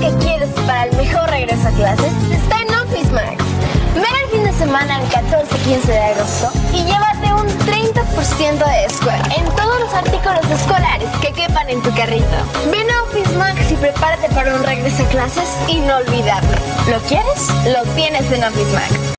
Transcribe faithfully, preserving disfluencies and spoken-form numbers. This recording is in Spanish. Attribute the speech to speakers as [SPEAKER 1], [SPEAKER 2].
[SPEAKER 1] que quieres para el mejor regreso a clases está en Office Max. Ven el fin de semana el catorce y quince de agosto y llévate un treinta por ciento de descuento en todos los artículos escolares que quepan en tu carrito. Ven a Office Max y prepárate para un regreso a clases inolvidable. ¿Lo quieres? Lo tienes en Office Max.